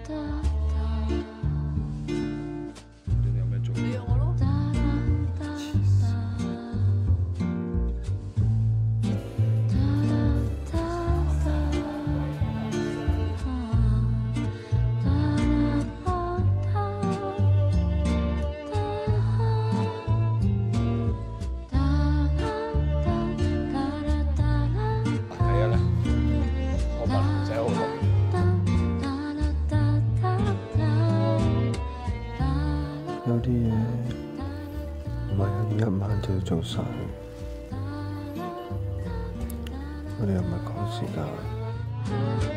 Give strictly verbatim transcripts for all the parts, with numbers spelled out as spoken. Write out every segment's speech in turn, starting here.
你有咩做？ 你約我咯。 係啊咧，我問唔使好耐。 有啲嘢唔係用一晚就要做晒，我哋又唔係趕時間。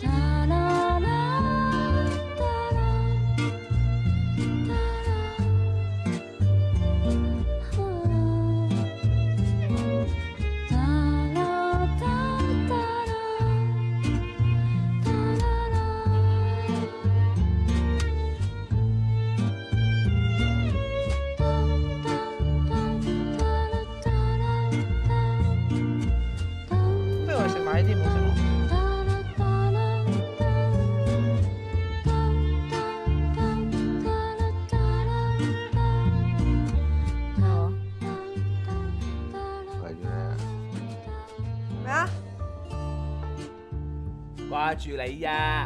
不如我哋食埋呢啲，唔好食咯。 為咗咧， 咩啊？ 掛住你呀！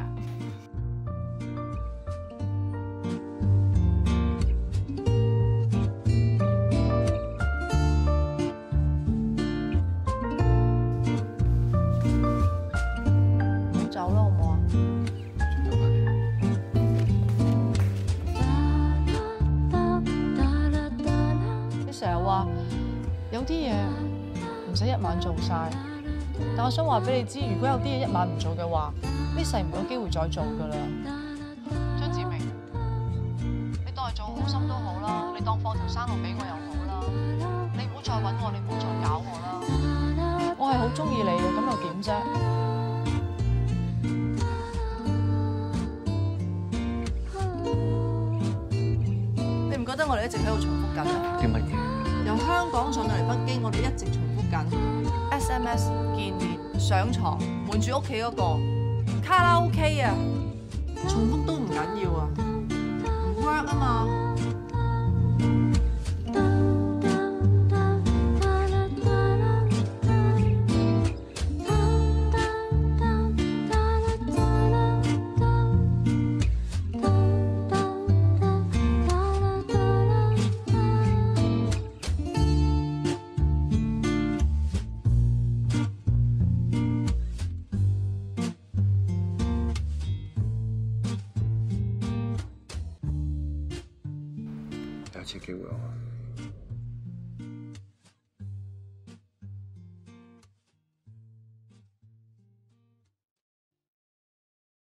唔好走啦，好唔好啊？你成日話有啲嘢唔使一晚做晒，但我想話俾你知，如果有啲嘢一晚唔做嘅話，呢世唔會有機會再做噶啦。張志明，你當係做好心都好啦，你當放條生路俾我又好啦，你唔好再揾我，你唔好再搞我啦。我係好中意你嘅，咁又點啫？你唔覺得我哋一直喺度重複緊咩？ 啲乜嘢？ 由香港上到嚟北京，我哋一直重複緊 S M S 見面、上床、瞞住屋企嗰個卡拉 OK 啊，重複都唔緊要啊，唔 work 啊嘛。 有一次機會我。